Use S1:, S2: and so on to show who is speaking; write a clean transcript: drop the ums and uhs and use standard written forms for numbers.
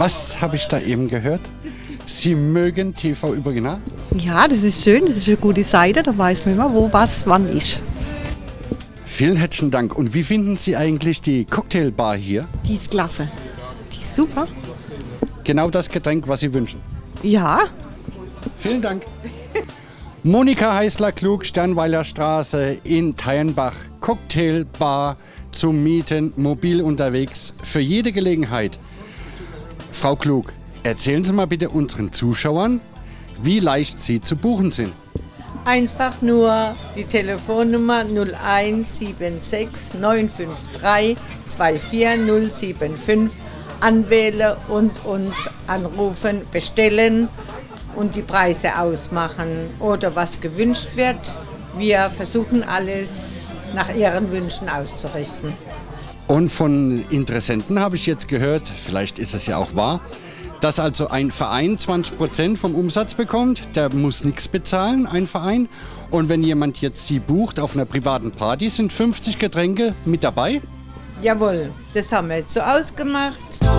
S1: Was habe ich da eben gehört? Sie mögen TV Übergenau?
S2: Ja, das ist schön, das ist eine gute Seite, da weiß man immer, wo was wann ist.
S1: Vielen herzlichen Dank. Und wie finden Sie eigentlich die Cocktailbar hier?
S2: Die ist klasse. Die ist super.
S1: Genau das Getränk, was Sie wünschen.
S2: Ja.
S1: Vielen Dank. Monika Heißler-Klug, Sternweiler Straße in Teilenbach. Cocktailbar zum Mieten, mobil unterwegs, für jede Gelegenheit. Frau Klug, erzählen Sie mal bitte unseren Zuschauern, wie leicht Sie zu buchen sind.
S3: Einfach nur die Telefonnummer 0176 953 24075 anwählen und uns anrufen, bestellen und die Preise ausmachen oder was gewünscht wird. Wir versuchen alles nach Ihren Wünschen auszurichten.
S1: Und von Interessenten habe ich jetzt gehört, vielleicht ist es ja auch wahr, dass also ein Verein 20% vom Umsatz bekommt, der muss nichts bezahlen, ein Verein. Und wenn jemand jetzt Sie bucht auf einer privaten Party, sind 50 Getränke mit dabei?
S3: Jawohl, das haben wir jetzt so ausgemacht.